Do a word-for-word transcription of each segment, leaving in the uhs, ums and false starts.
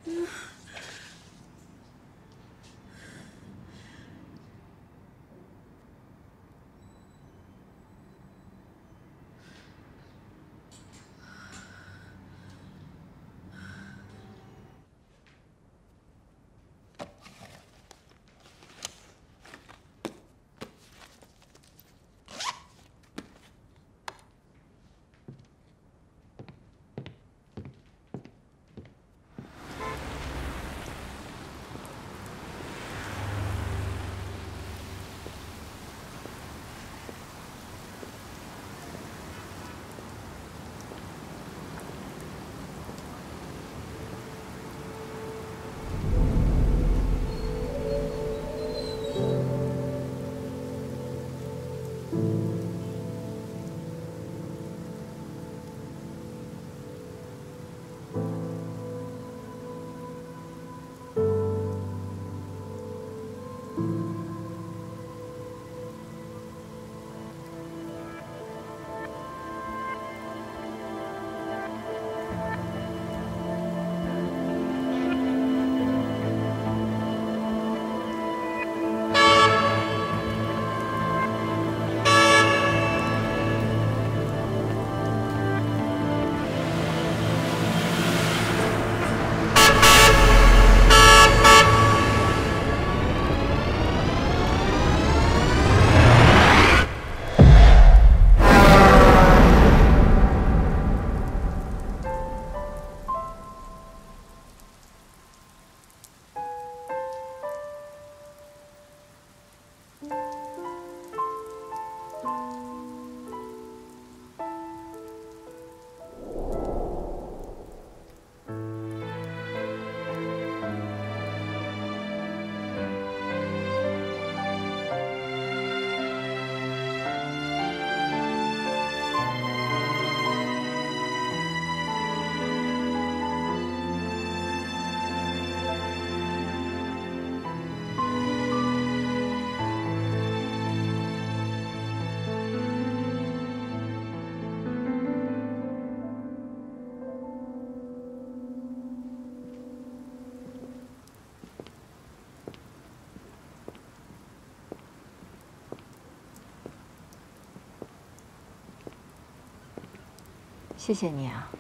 谢谢你啊。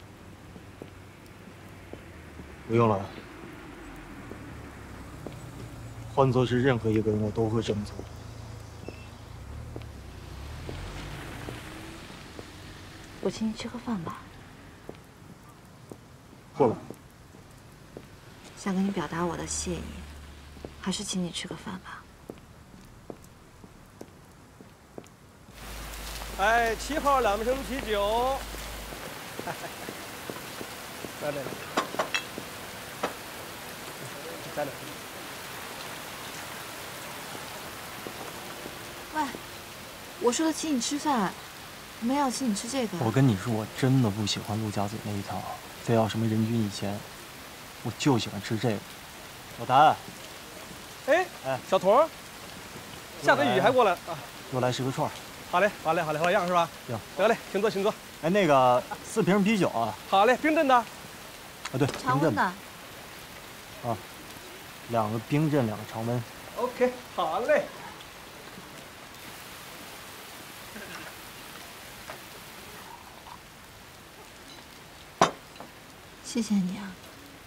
不用了。换作是任何一个人，我都会这么做。 我请你吃个饭吧。 不了。 想跟你表达我的谢意，还是请你吃个饭吧。 哎，七号两升啤酒。来来来，再来。 喂，我说的请你吃饭，没有请你吃这个。 我跟你说，我真的不喜欢陆家嘴那一套，非要什么人均一千，我就喜欢吃这个。老谭， 哎哎，小童，下着雨还过来啊？ 又来十个串。 好嘞，好嘞，好嘞，老样是吧？ 行， 得嘞，请坐，请坐。 哎，那个四瓶啤酒啊。 好嘞，冰镇的。啊， 对， 常温的。 啊，两个冰镇，两个常温。 OK， 好嘞。 谢谢你啊。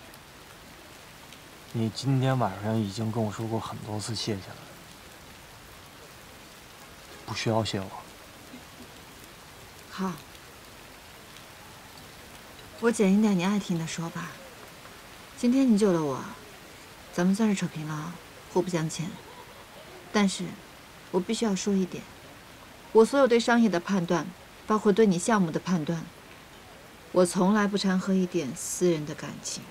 你今天晚上已经跟我说过很多次谢谢了。 不需要谢我。 好，我简一点你爱听的说吧。今天你救了我，咱们算是扯平了，互不相欠。但是，我必须要说一点，我所有对商业的判断，包括对你项目的判断，我从来不掺和一点私人的感情。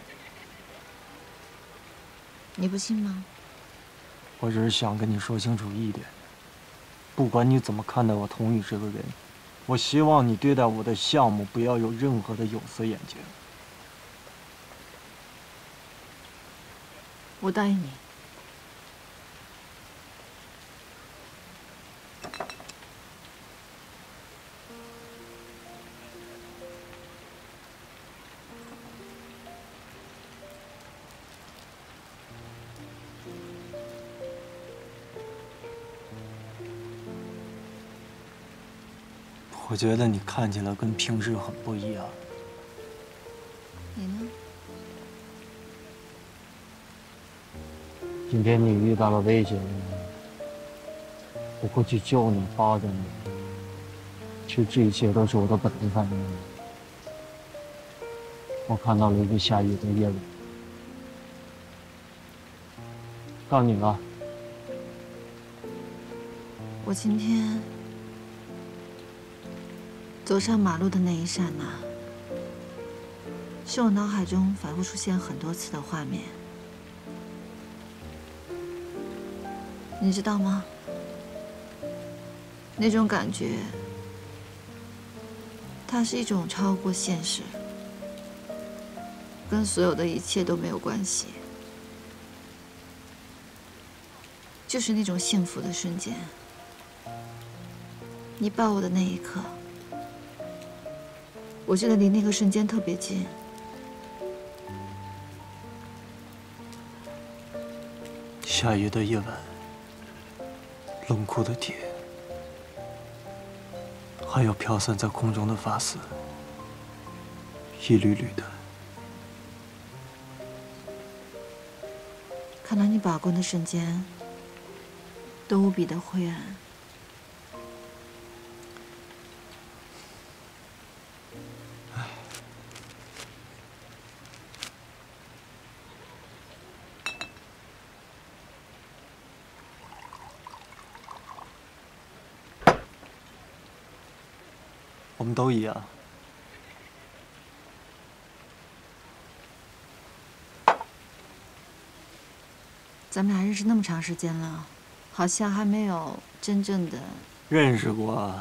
你不信吗？ 我只是想跟你说清楚一点。 不管你怎么看待我童宇这个人，我希望你对待我的项目不要有任何的有色眼镜。 我答应你。 我觉得你看起来跟平时很不一样。 你呢？ 今天你遇到了危险，我会去救你、帮着你。其实这一切都是我的本能反应。我看到了一个下雨的夜晚，到你了。 我今天走上马路的那一刹那，是我脑海中反复出现很多次的画面。你知道吗？那种感觉，它是一种超过现实，跟所有的一切都没有关系，就是那种幸福的瞬间。你抱我的那一刻，我觉得离那个瞬间特别近。 下雨的夜晚，冷酷的铁，还有飘散在空中的发丝，一缕缕的。 看到你把关的瞬间，都无比的灰暗。 我们都一样。 咱们俩认识那么长时间了，好像还没有真正的认识过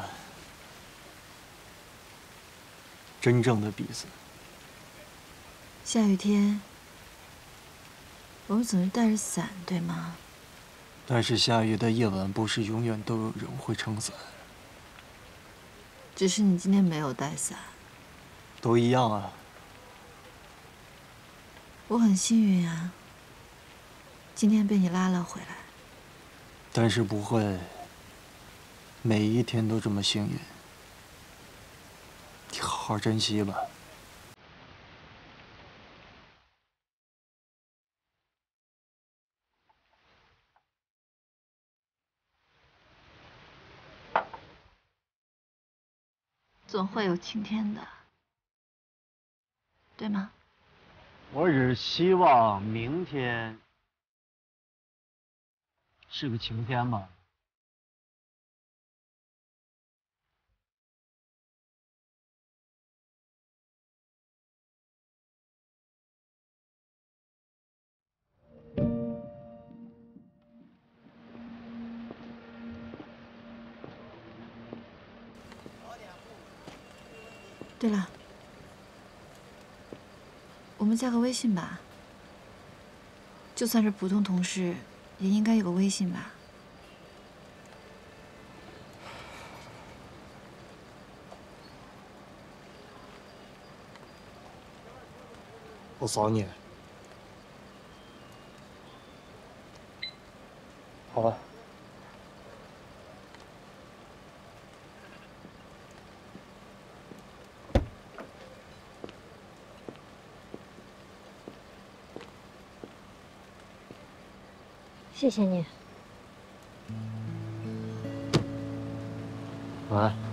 真正的彼此。 下雨天，我们总是带着伞，对吗？ 但是下雨的夜晚，不是永远都有人会撑伞。 只是你今天没有带伞。 都一样啊。 我很幸运啊，今天被你拉了回来。 但是不会每一天都这么幸运。你好好珍惜吧。 总会有晴天的，对吗？ 我只希望明天是个晴天吧。 对了，我们加个微信吧。就算是普通同事，也应该有个微信吧。 我扫你。 好吧。 谢谢你。 晚安。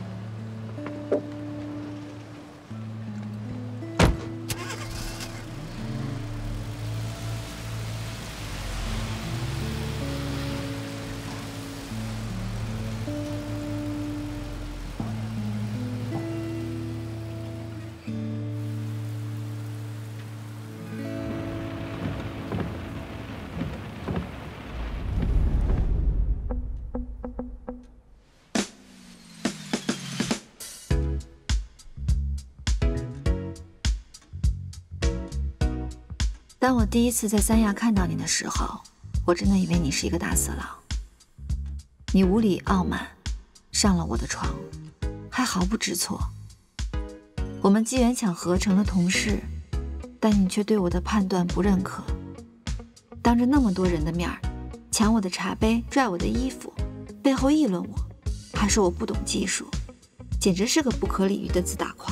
当我第一次在三亚看到你的时候，我真的以为你是一个大色狼。你无理傲慢，上了我的床，还毫不知错。我们机缘巧合成了同事，但你却对我的判断不认可，当着那么多人的面抢我的茶杯，拽我的衣服，背后议论我，还说我不懂技术。 简直是个不可理喻的自大狂。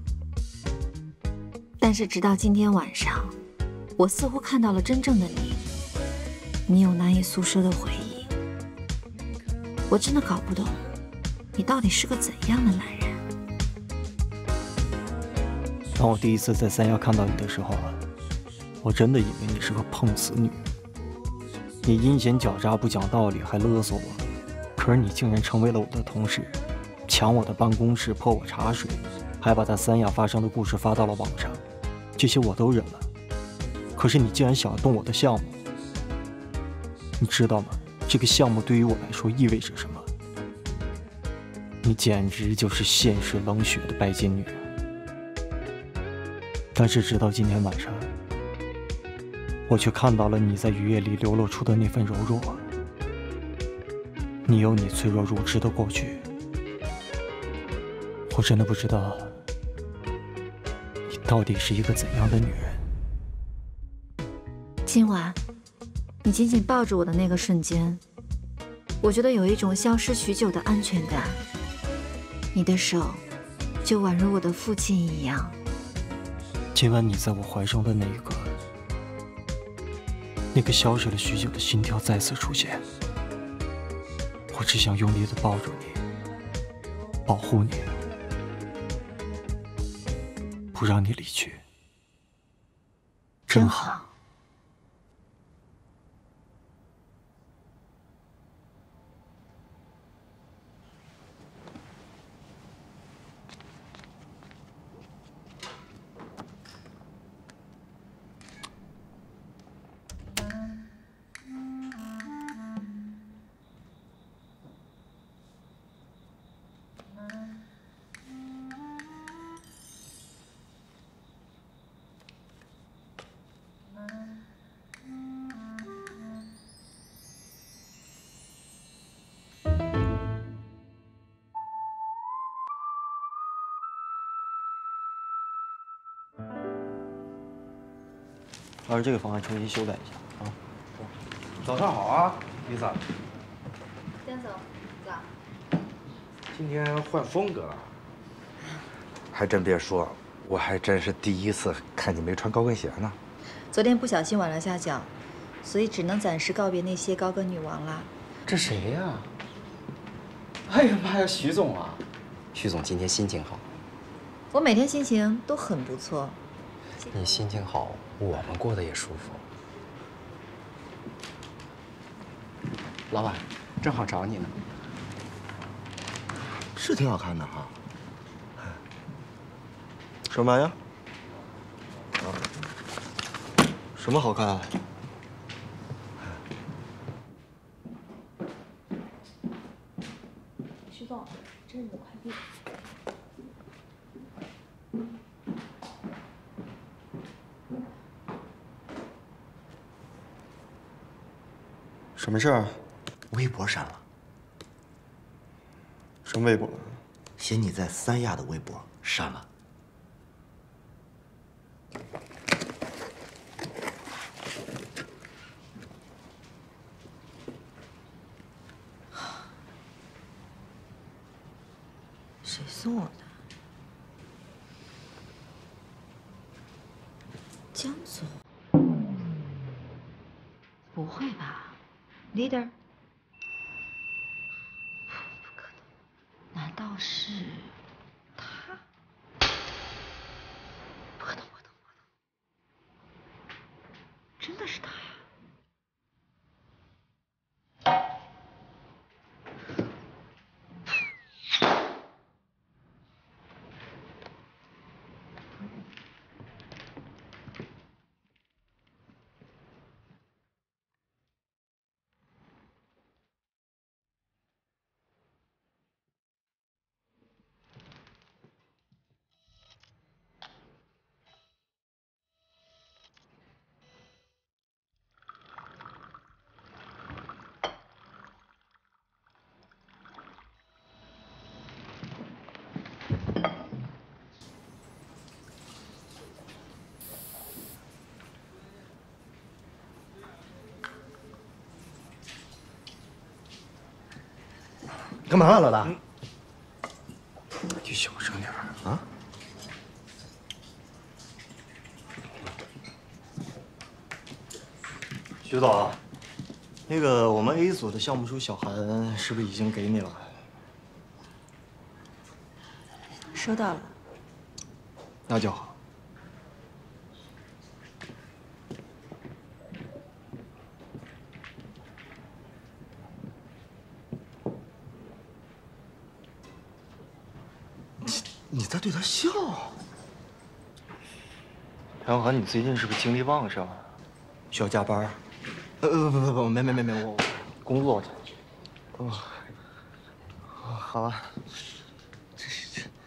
但是直到今天晚上，我似乎看到了真正的你，你有难以诉说的回忆。我真的搞不懂，你到底是个怎样的男人？ 当我第一次在三亚看到你的时候，我真的以为你是个碰瓷女。你阴险狡诈，不讲道理，还勒索我。可是你竟然成为了我的同事，抢我的办公室，泼我茶水，还把在三亚发生的故事发到了网上。这些我都忍了，可是你竟然想要动我的项目。你知道吗？这个项目对于我来说意味着什么？你简直就是现实冷血的拜金女。但是直到今天晚上，我却看到了你在雨夜里流露出的那份柔弱。你有你脆弱如芝的过去，我真的不知道你到底是一个怎样的女人。 今晚你紧紧抱住我的那个瞬间，我觉得有一种消失许久的安全感。你的手就宛如我的父亲一样。 今晚你在我怀中的那一刻，那个消失了许久的心跳再次出现。我只想用力地抱住你，保护你，不让你离去。真好。老师，这个方案重新修改一下啊。 早上好啊，丽萨。 先走，早。 今天换风格了。还真别说，我还真是第一次看你没穿高跟鞋呢。 昨天不小心崴了下脚，所以只能暂时告别那些高跟女王啦。 这谁呀？哎呀妈呀，徐总啊！徐总今天心情好。 我每天心情都很不错。 你心情好，我们过得也舒服。老板，正好找你呢。 是挺好看的哈。什么玩意儿？啊？什么好看啊？ 徐总，这是你的快递。 什么事儿？ 微博删了， 什么微博？ 写你在三亚的微博删了。 谁送我的？江总？不会吧 ，Leader？ 不可能，难道是他？不可能，不可能，不可能！真的是他呀！ 干嘛啊，老大？ 小声点啊！徐总，那个我们 A 组的项目书小韩是不是已经给你了？ 收到了。 那就好。 你在对他笑？ 杨涵，你最近是不是精力旺盛？需要加班？呃不不不不，没没没没，我工作去。哦，好啊。这是这。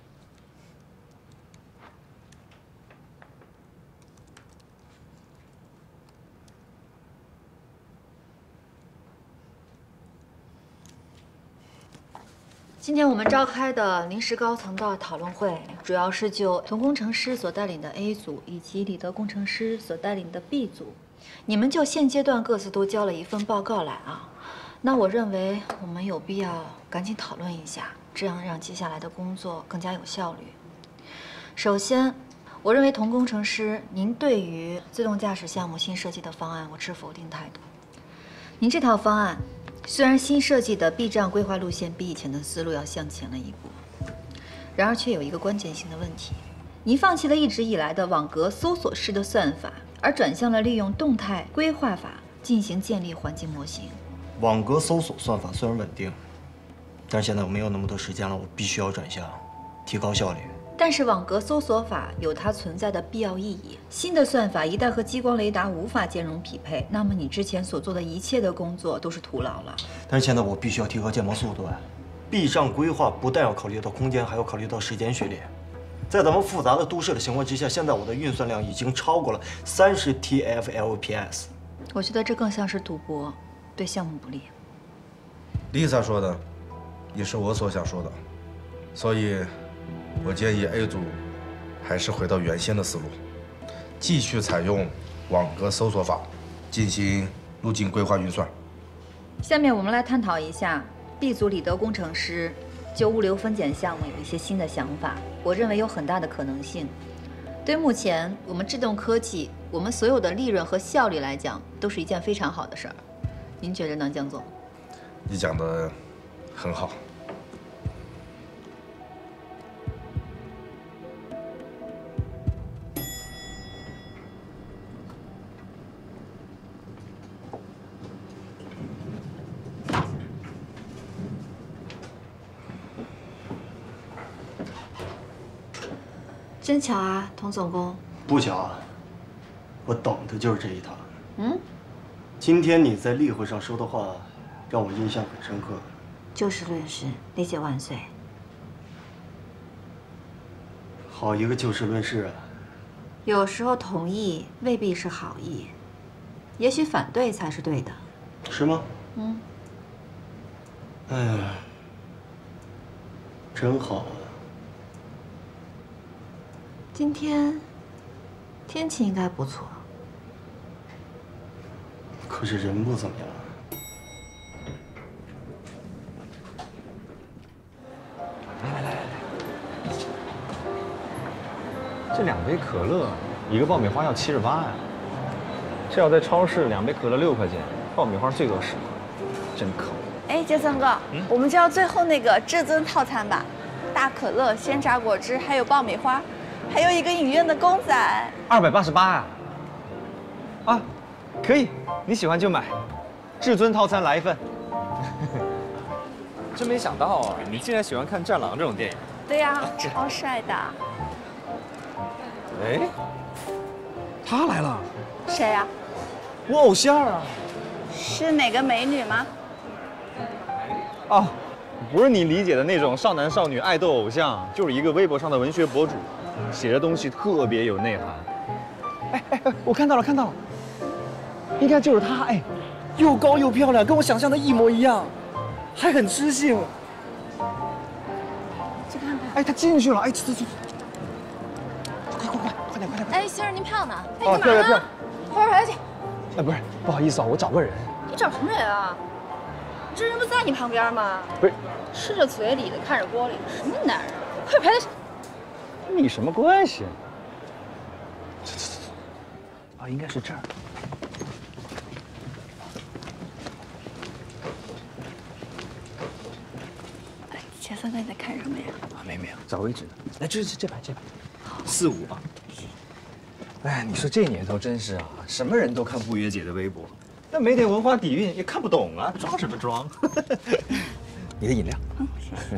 今天我们召开的临时高层的讨论会，主要是就童工程师所带领的 A 组以及李德工程师所带领的 B 组，你们就现阶段各自都交了一份报告来啊。那我认为我们有必要赶紧讨论一下，这样让接下来的工作更加有效率。首先，我认为童工程师，您对于自动驾驶项目新设计的方案，我持否定态度。您这套方案。 虽然新设计的避障规划路线比以前的思路要向前了一步，然而却有一个关键性的问题：您放弃了一直以来的网格搜索式的算法，而转向了利用动态规划法进行建立环境模型。 网格搜索算法虽然稳定，但是现在我没有那么多时间了，我必须要转向，提高效率。 但是网格搜索法有它存在的必要意义。新的算法一旦和激光雷达无法兼容匹配，那么你之前所做的一切的工作都是徒劳了。 但是现在我必须要提高建模速度啊！避障规划不但要考虑到空间，还要考虑到时间序列。在咱们复杂的都市的情况之下，现在我的运算量已经超过了三十 T F L P S。 我觉得这更像是赌博，对项目不利。 Lisa 说的，也是我所想说的，所以。 我建议 A 组还是回到原先的思路，继续采用网格搜索法进行路径规划运算。 下面我们来探讨一下 B 组李德工程师就物流分拣项目有一些新的想法，我认为有很大的可能性。对目前我们制动科技，我们所有的利润和效率来讲，都是一件非常好的事儿。您觉着呢，江总？ 你讲的很好。 真巧啊，童总工。 不巧啊，我等的就是这一趟。 嗯， 今天你在例会上说的话，让我印象很深刻。 就事论事，理解万岁。 好一个就事论事啊！ 有时候同意未必是好意，也许反对才是对的。 是吗？ 嗯。 哎呀，真好啊！ 今天天气应该不错， 可是人不怎么样。 来来来来，这两杯可乐，一个爆米花要七十八呀。这要在超市，两杯可乐六块钱，爆米花最多十块，真抠。 哎，杰森哥，嗯、我们就要最后那个至尊套餐吧，大可乐、鲜榨果汁，还有爆米花。 还有一个影院的公仔， 二百八十八呀！啊，可以，你喜欢就买，至尊套餐来一份。真没想到啊，你竟然喜欢看《战狼》这种电影。 对呀、啊，超帅的。 哎，他来了。 谁呀、啊？ 我偶像啊。 是哪个美女吗？ 哦，不是你理解的那种少男少女爱豆偶像，就是一个微博上的文学博主。 写的东西特别有内涵。哎哎哎，我看到了，看到了，应该就是她。哎，又高又漂亮，跟我想象的一模一样，还很知性。 去看看。 哎，她进去了。哎，走走走，快快快，快点快点！ 哎，先生您票呢？哎， 哦， 干嘛呢？ 票票。 快快去！ 哎，不是，不好意思啊，我找个人。 你找什么人啊？这人不在你旁边吗？ 不是， 吃着嘴里的，看着锅里的，什么男人？ 快排队！ 跟你什么关系？走走走走。啊，应该是这儿。 哎，前三个你在看什么呀？ 啊，没没有，找位置呢。来，这这这排这排，四五啊。哎，你说这年头真是啊，什么人都看不约姐的微博，但没点文化底蕴也看不懂啊，装什么装？你的饮料。嗯，是。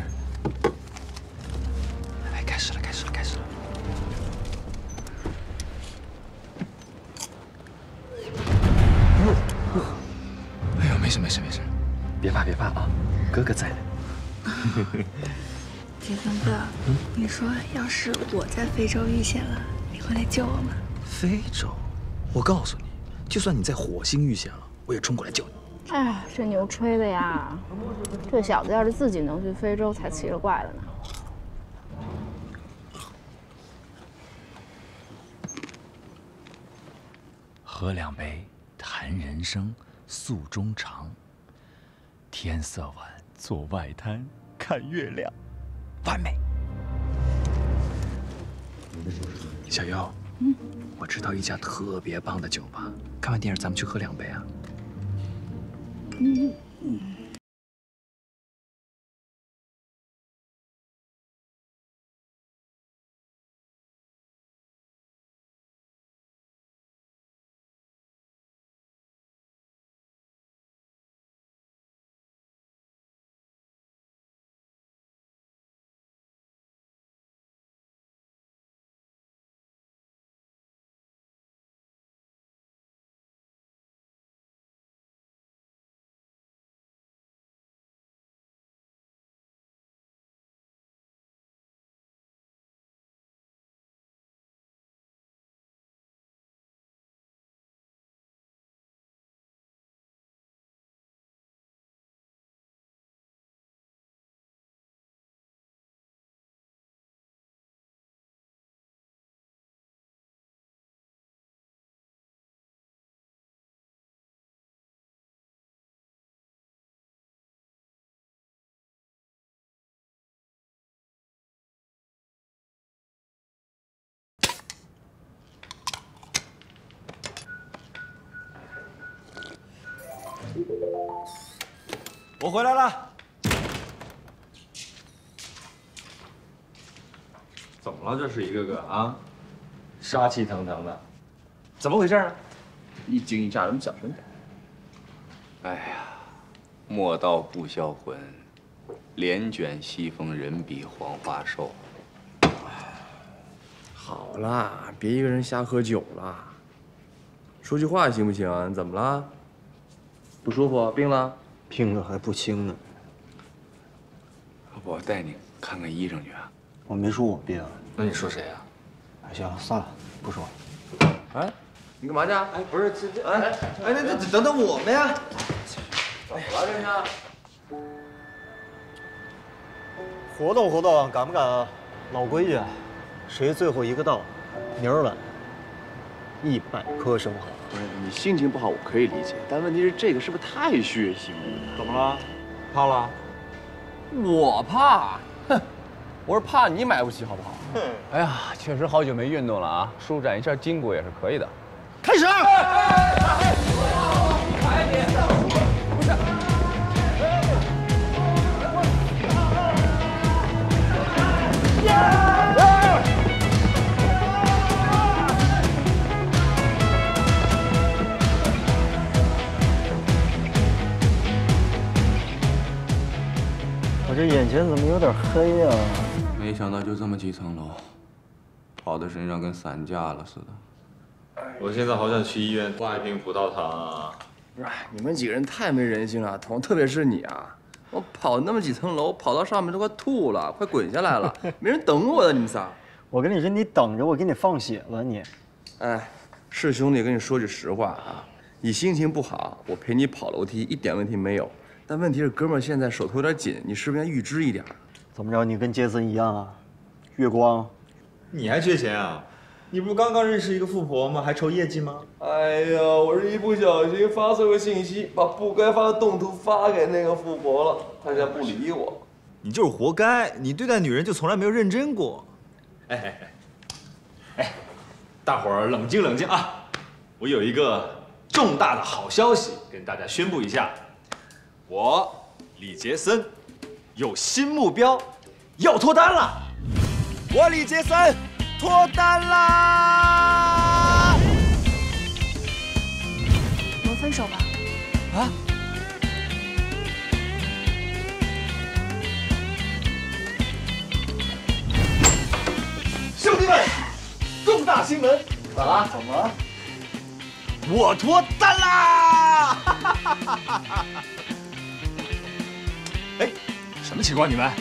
哎，开始了，开始了，开始了。哎呦，没事没事没事，别怕别怕啊，哥哥在呢。 铁三哥，嗯、你说要是我在非洲遇险了，你会来救我吗？ 非洲，我告诉你，就算你在火星遇险了，我也冲过来救你。 哎，这牛吹的呀！这小子要是自己能去非洲，才奇了怪了呢。 喝两杯，谈人生，诉衷肠。天色晚，坐外滩看月亮，完美。 小优，嗯，我知道一家特别棒的酒吧，看完电影咱们去喝两杯啊。 嗯嗯。 我回来了。怎么了？这是一个个啊，杀气腾腾的，怎么回事啊？ 一惊一乍，怎么小声点？哎呀，莫道不销魂，帘卷西风，人比黄花瘦。 好啦，别一个人瞎喝酒了，说句话行不行啊？你怎么了？不舒服？病了？ 病了还不轻呢。 要不我带你看看医生去啊？ 我没说我病。 那你说谁啊？ 哎，行了，算了，不说了。 哎，你干嘛去？哎， 不是这这，哎哎，那那等等我们呀。 怎么了这是？ 活动活动，敢不敢啊？老规矩，谁最后一个到，明儿晚一百颗生蚝。 不是你心情不好，我可以理解，但问题是这个是不是太血腥了？ 怎么了？怕了？ 我怕？哼，我是怕你买不起，好不好？哼！哎呀，确实好久没运动了啊，舒展一下筋骨也是可以的。 开始！ 快点！不是。 我这眼前怎么有点黑呀？ 没想到就这么几层楼，跑的身上跟散架了似的。 我现在好想去医院挂一瓶葡萄糖啊！ 不是，你们几个人太没人性了，彤，特别是你啊！我跑那么几层楼，跑到上面都快吐了，快滚下来了，没人等我的，你们仨。 我跟你说，你等着，我给你放血吧你。 哎，是兄弟，跟你说句实话啊，你心情不好，我陪你跑楼梯一点问题没有。但问题是，哥们儿现在手头有点紧，你是不是应该预支一点？ 怎么着？你跟杰森一样啊？月光？ 你还缺钱啊？你不是刚刚认识一个富婆吗？还愁业绩吗？ 哎呀，我是一不小心发错个信息，把不该发的动图发给那个富婆了，她现在不理我。 你就是活该，你对待女人就从来没有认真过。 哎哎哎，哎，大伙儿冷静冷静啊！我有一个重大的好消息跟大家宣布一下，我李杰森有新目标，要脱单了。我李杰森脱单啦！ 我们分手吧。 啊？ 兄弟们，重大新闻！咋了？怎么了？我脱单啦！ 哎，什么情况？你们？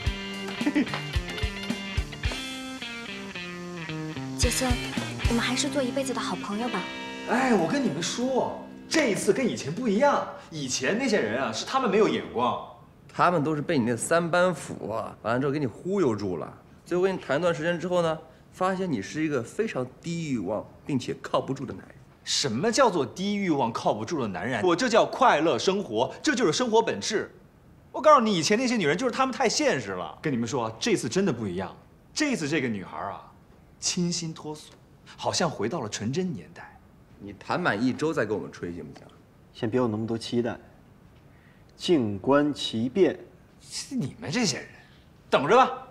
杰森，我们还是做一辈子的好朋友吧。 哎，我跟你们说，这一次跟以前不一样。以前那些人啊，是他们没有眼光， 他们都是被你那三板斧啊，完了之后给你忽悠住了。 最后跟你谈一段时间之后呢，发现你是一个非常低欲望并且靠不住的男人。 什么叫做低欲望靠不住的男人？我这叫快乐生活，这就是生活本质。我告诉你，以前那些女人就是她们太现实了。跟你们说，这次真的不一样。这次这个女孩啊，清新脱俗，好像回到了纯真年代。 你谈满一周再跟我们吹行不行？ 先别有那么多期待，静观其变。 你们这些人，等着吧。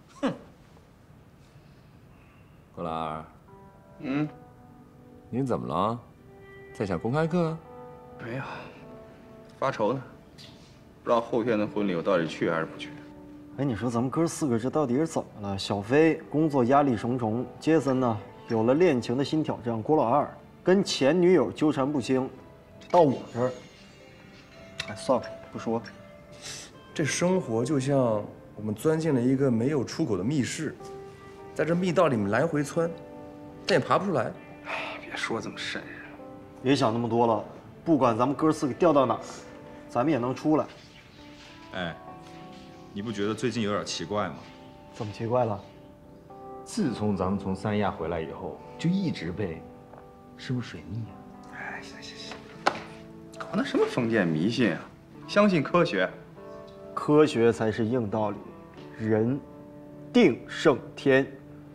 郭老二，嗯，你怎么了？在想公开课？ 没有，发愁呢，不知道后天的婚礼我到底去还是不去。 哎，你说咱们哥四个这到底是怎么了？小飞工作压力重重，杰森呢有了恋情的新挑战，郭老二跟前女友纠缠不清，到我这儿，哎，算了，不说。 这生活就像我们钻进了一个没有出口的密室。 在这密道里面来回窜，但也爬不出来。 哎，别说这么瘆人， 别想那么多了。不管咱们哥四个掉到哪儿，咱们也能出来。 哎，你不觉得最近有点奇怪吗？ 怎么奇怪了？ 自从咱们从三亚回来以后，就一直被是不是水逆啊？ 哎，行行行，搞那什么封建迷信啊？相信科学， 科学才是硬道理。人定胜天。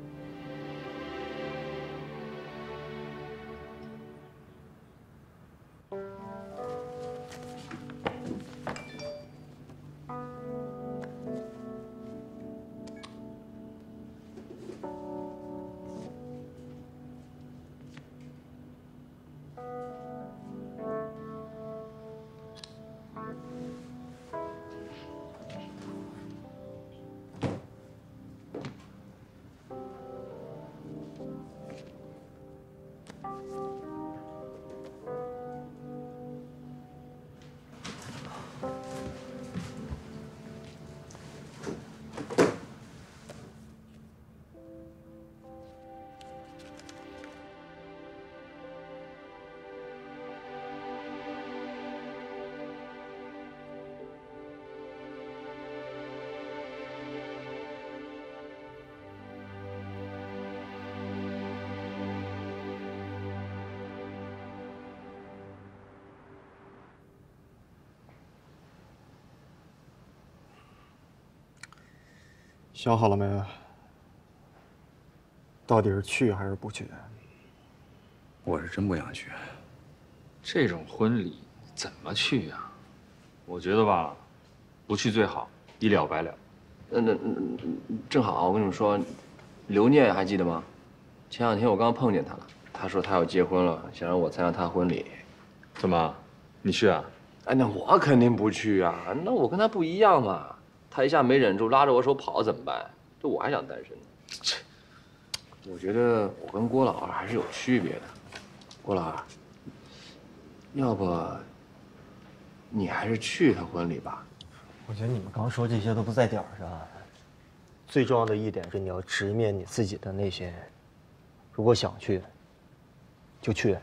想好了没？到底是去还是不去？ 我是真不想去。 这种婚礼怎么去呀？我觉得吧，不去最好，一了百了。 那那正好，我跟你们说，刘念还记得吗？前两天我刚碰见他了，他说他要结婚了，想让我参加他婚礼。 怎么？你去啊？ 哎，那我肯定不去啊！那我跟他不一样嘛。 他一下没忍住，拉着我手跑了怎么办？这我还想单身呢。切，我觉得我跟郭老二还是有区别的。郭老二，要不你还是去他婚礼吧？ 我觉得你们刚说这些都不在点儿上。最重要的一点是你要直面你自己的内心。如果想去，就去。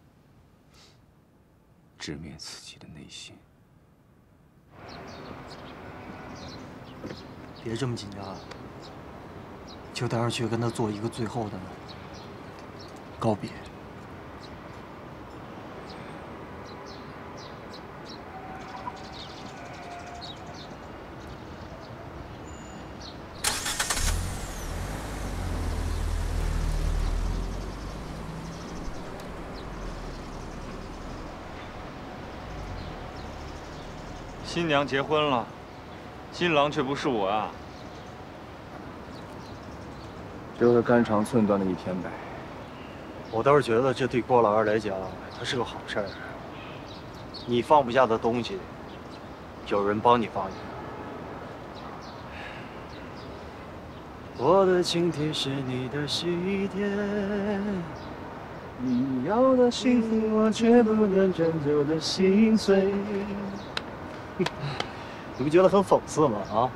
直面自己的内心。 别这么紧张，就带着去跟他做一个最后的告别。 新娘结婚了，新郎却不是我啊。 就是肝肠寸断的一天呗。 我倒是觉得这对郭老二来讲，他是个好事儿。你放不下的东西，有人帮你放下。我的请帖是你的喜帖，你要的幸福我却不能拯救的心碎。你不觉得很讽刺吗？啊！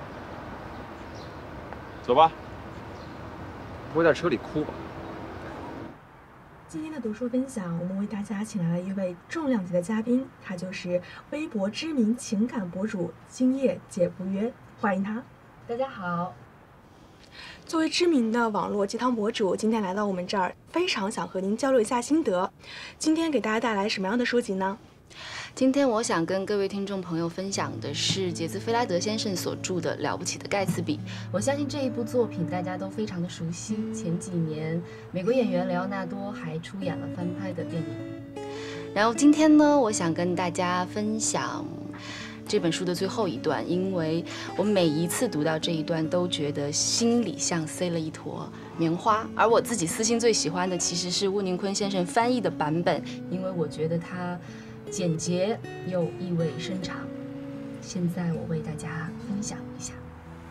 走吧， 我在车里哭吧。 今天的读书分享，我们为大家请来了一位重量级的嘉宾，他就是微博知名情感博主今夜解不约，欢迎他。 大家好。 作为知名的网络鸡汤博主，今天来到我们这儿，非常想和您交流一下心得。今天给大家带来什么样的书籍呢？ 今天我想跟各位听众朋友分享的是杰兹·菲拉德先生所著的《了不起的盖茨比》。我相信这一部作品大家都非常的熟悉，前几年美国演员莱奥纳多还出演了翻拍的电影。然后今天呢，我想跟大家分享这本书的最后一段，因为我每一次读到这一段都觉得心里像塞了一坨棉花。而我自己私心最喜欢的其实是温宁坤先生翻译的版本，因为我觉得它简洁又意味深长。现在我为大家分享一下。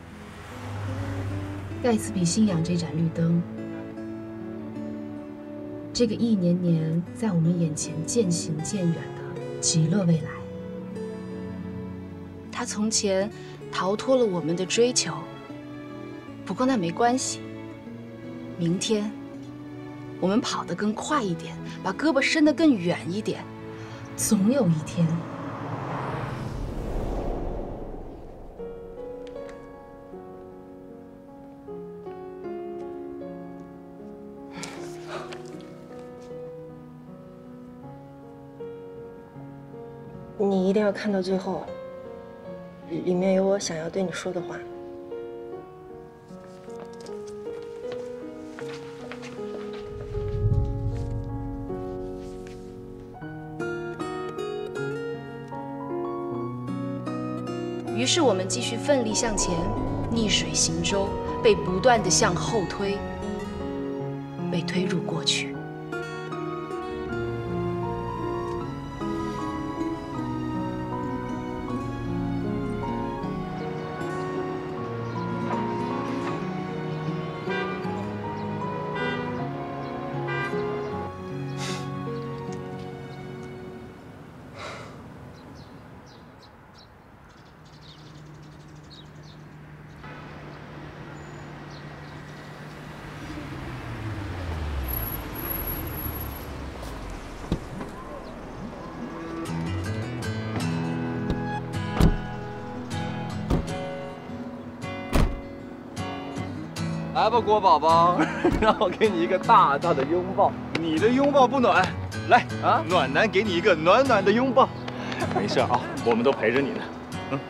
盖茨比信仰这盏绿灯，这个一年年在我们眼前渐行渐远的极乐未来。他从前逃脱了我们的追求，不过那没关系。明天我们跑得更快一点，把胳膊伸得更远一点，总有一天， 你一定要看到最后。里面有我想要对你说的话。 于是我们继续奋力向前，逆水行舟，被不断地向后推，被推入过去。 来吧，郭宝宝，让我给你一个大大的拥抱。 你的拥抱不暖，来啊，暖男给你一个暖暖的拥抱。没事啊，我们都陪着你呢。嗯。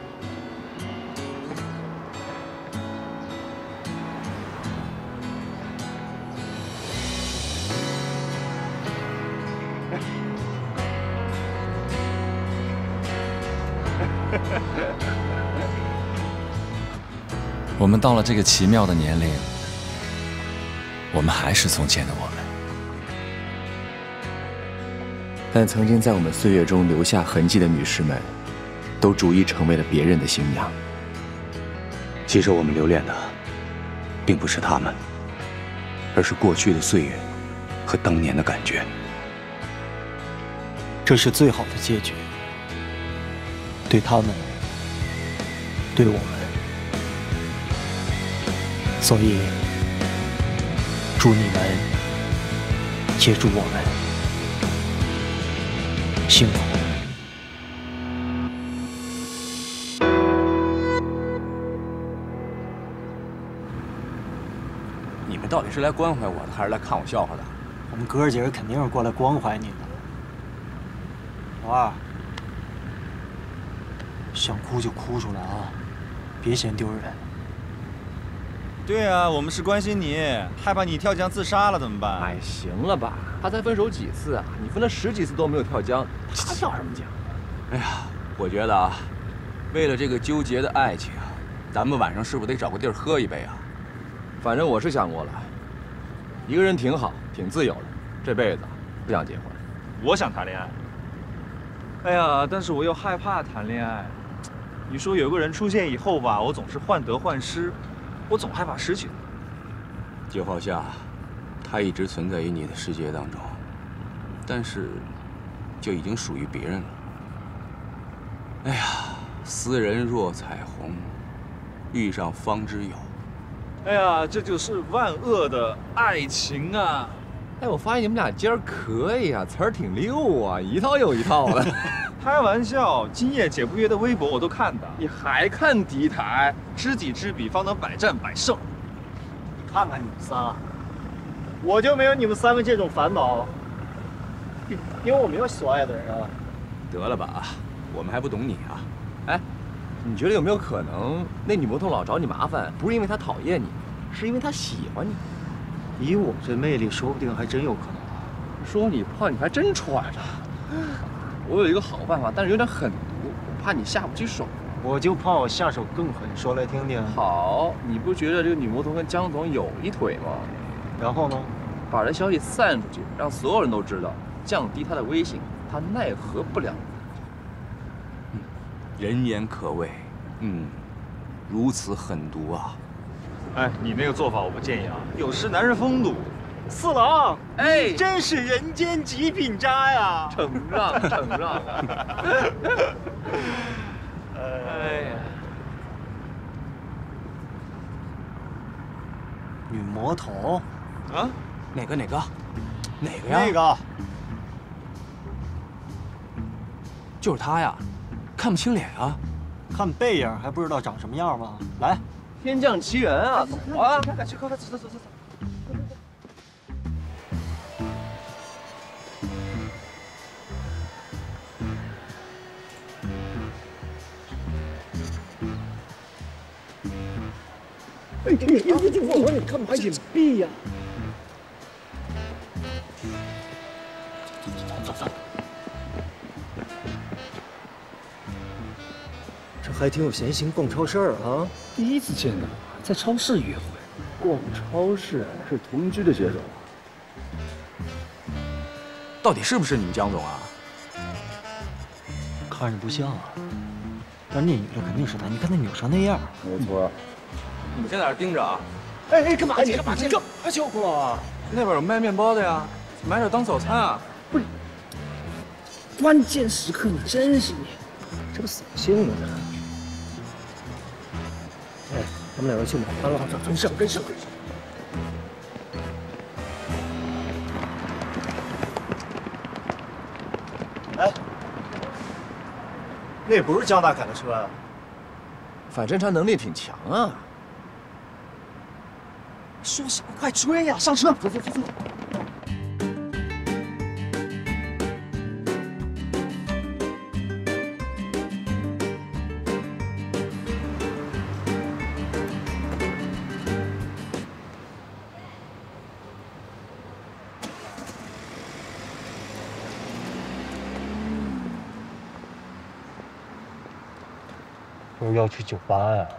我们到了这个奇妙的年龄，我们还是从前的我们。 但曾经在我们岁月中留下痕迹的女士们，都逐一成为了别人的新娘。 其实我们留恋的，并不是她们，而是过去的岁月和当年的感觉。 这是最好的结局，对他们，对我们。所以，祝你们，也祝我们幸福。 你们到底是来关怀我的，还是来看我笑话的？ 我们哥儿几个肯定是过来关怀你的。老二，想哭就哭出来啊，别嫌丢人。 对啊，我们是关心你，害怕你跳江自杀了怎么办？ 哎，行了吧，他才分手几次啊？你分了十几次都没有跳江，他跳什么江？哎呀，我觉得啊， 为了这个纠结的爱情，咱们晚上是不是得找个地儿喝一杯啊？反正我是想过了，一个人挺好，挺自由的，这辈子不想结婚。 我想谈恋爱。哎呀，但是我又害怕谈恋爱。你说有个人出现以后吧，我总是患得患失，我总害怕失去他。 就好像他一直存在于你的世界当中，但是就已经属于别人了。哎呀，斯人若彩虹，遇上方知有。 哎呀，这就是万恶的爱情啊！ 哎，我发现你们俩今儿可以啊，词儿挺溜啊，一套又一套的。 开玩笑，今夜解不约的微博我都看的。 你还看敌台？ 知己知彼，方能百战百胜。 你看看你们仨，我就没有你们三个这种烦恼，因为我没有所爱的人啊。 得了吧，我们还不懂你啊？哎，你觉得有没有可能，那女魔头老找你麻烦，不是因为她讨厌你，是因为她喜欢你？ 以我这魅力，说不定还真有可能啊。 说你胖，你还真揣着。我有一个好办法，但是有点狠毒，我怕你下不去手。 我就怕我下手更狠，说来听听。 好，你不觉得这个女魔头跟江总有一腿吗？ 然后呢？ 把这消息散出去，让所有人都知道，降低她的威信，她奈何不了。嗯，人言可畏，嗯，如此狠毒啊！ 哎，你那个做法我不建议啊，有失男人风度。 四郎， 哎， 真是人间极品渣呀！ 承让，承让啊！ 哎呀，女魔头啊？ 哪个哪个？哪个呀？ 那个， 就是他呀，看不清脸啊， 看背影还不知道长什么样吗？来， 天降奇缘啊！走啊！ 快去，快快走走走走走。 哎，你你你这凤凰，你干嘛隐蔽呀？走走走，这还挺有闲心逛超市啊！第一次见到，在超市约会，逛超市是同居的节奏啊！ 到底是不是你们江总啊？ 看着不像啊，但那女的肯定是他，你看那扭成那样。 没错。你先在这盯着啊！ 哎哎，干嘛你干嘛你干嘛叫过啊？那边有卖面包的呀，买点当早餐啊！ 不是，关键时刻你真是你，这不扫兴吗？这。哎，咱们两个去买单了，跟上跟上跟上。 哎，那不是江大凯的车呀？ 反侦查能力挺强啊！ 说什么？快追呀！上车！走走走走。不是要去酒吧呀？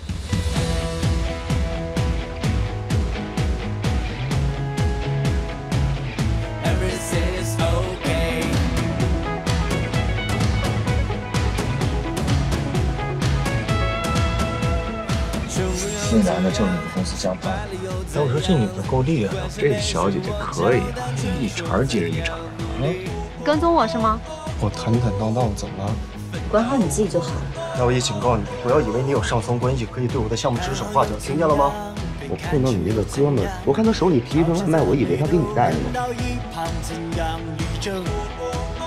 这男的就是你公司江涛。哎，我说这女的够厉害的，这小姐姐可以啊，一茬接着一茬啊。 跟踪我是吗？ 我坦坦荡荡，怎么了？ 管好你自己就好。 那我也警告你，不要以为你有上层关系可以对我的项目指手画脚，听见了吗？ 我碰到你这个哥们儿，我看他手里提一份外卖，我以为他给你带的呢。